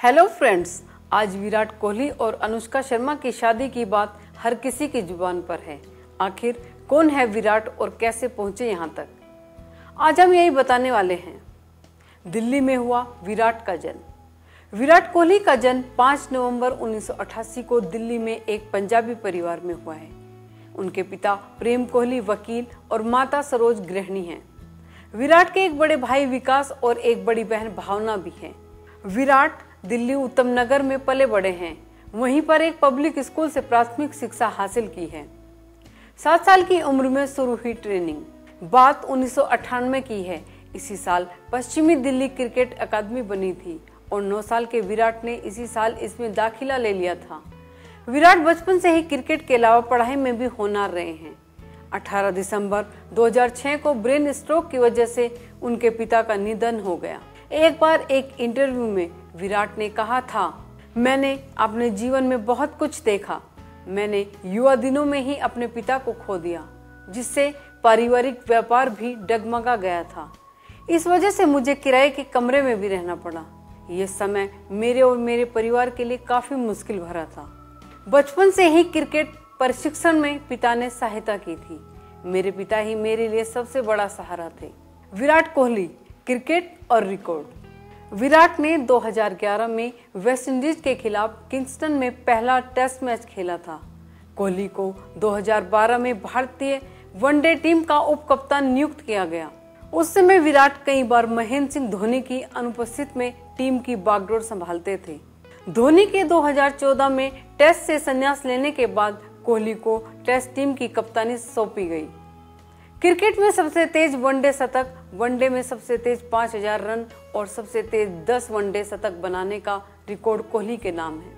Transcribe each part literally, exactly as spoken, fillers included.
Hello friends, आज विराट कोहली और अनुष्का शर्मा की शादी की बात हर किसी की जुबान पर है। आखिर कौन है विराट और कैसे पहुंचे यहाँ तक, आज हम यही बताने वाले हैं। दिल्ली में हुआ विराट का जन्म। विराट कोहली का जन्म पाँच नवंबर उन्नीस सौ अठासी को दिल्ली में एक पंजाबी परिवार में हुआ है। उनके पिता प्रेम कोहली वकील और माता सरोज गृहिणी हैं। विराट के एक बड़े भाई विकास और एक बड़ी बहन भावना भी है। विराट दिल्ली उत्तम नगर में पले बड़े हैं। वहीं पर एक पब्लिक स्कूल से प्राथमिक शिक्षा हासिल की है। सात साल की उम्र में शुरू हुई ट्रेनिंग। बात उन्नीस सौ अट्ठानवे की है। इसी साल पश्चिमी दिल्ली क्रिकेट अकादमी बनी थी और नौ साल के विराट ने इसी साल इसमें दाखिला ले लिया था। विराट बचपन से ही क्रिकेट के अलावा पढ़ाई में भी होनहार रहे हैं। अठारह दिसंबर दो हज़ार छह को ब्रेन स्ट्रोक की वजह से उनके पिता का निधन हो गया। एक बार एक इंटरव्यू में विराट ने कहा था, मैंने अपने जीवन में बहुत कुछ देखा। मैंने युवा दिनों में ही अपने पिता को खो दिया, जिससे पारिवारिक व्यापार भी डगमगा गया था। इस वजह से मुझे किराए के कमरे में भी रहना पड़ा। यह समय मेरे और मेरे परिवार के लिए काफी मुश्किल भरा था। बचपन से ही क्रिकेट प्रशिक्षण में पिता ने सहायता की थी। मेरे पिता ही मेरे लिए सबसे बड़ा सहारा थे। विराट कोहली, क्रिकेट और रिकॉर्ड। विराट ने दो हज़ार ग्यारह में वेस्टइंडीज के खिलाफ किंगस्टन में पहला टेस्ट मैच खेला था। कोहली को दो हज़ार बारह में भारतीय वनडे टीम का उप कप्तान नियुक्त किया गया। उस समय विराट कई बार महेंद्र सिंह धोनी की अनुपस्थिति में टीम की बागडोर संभालते थे। धोनी के दो हज़ार चौदह में टेस्ट से संन्यास लेने के बाद कोहली को टेस्ट टीम की कप्तानी सौंपी गई। क्रिकेट में सबसे तेज वनडे शतक, वनडे में सबसे तेज पाँच हज़ार रन और सबसे तेज दस वनडे शतक बनाने का रिकॉर्ड कोहली के नाम है।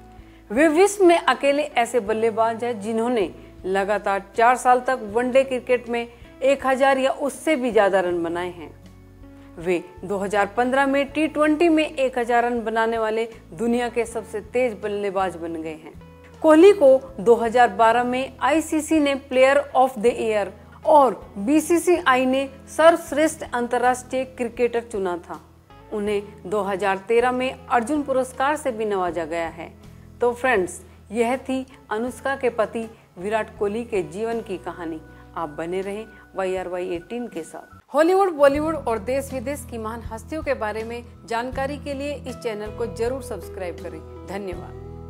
वे विश्व में अकेले ऐसे बल्लेबाज हैं जिन्होंने लगातार चार साल तक वनडे क्रिकेट में एक हज़ार या उससे भी ज्यादा रन बनाए हैं। वे दो हज़ार पंद्रह में टी ट्वेंटी में एक हज़ार रन बनाने वाले दुनिया के सबसे तेज बल्लेबाज बन गए हैं। कोहली को दो हज़ार बारह में आई सी सी ने प्लेयर ऑफ द ईयर और बी सी सी आई ने सर्वश्रेष्ठ अंतर्राष्ट्रीय क्रिकेटर चुना था। उन्हें दो हज़ार तेरह में अर्जुन पुरस्कार से भी नवाजा गया है। तो फ्रेंड्स, यह थी अनुष्का के पति विराट कोहली के जीवन की कहानी। आप बने रहें वाई आर वाई अठारह के साथ। हॉलीवुड, बॉलीवुड और देश विदेश की महान हस्तियों के बारे में जानकारी के लिए इस चैनल को जरूर सब्सक्राइब करें। धन्यवाद।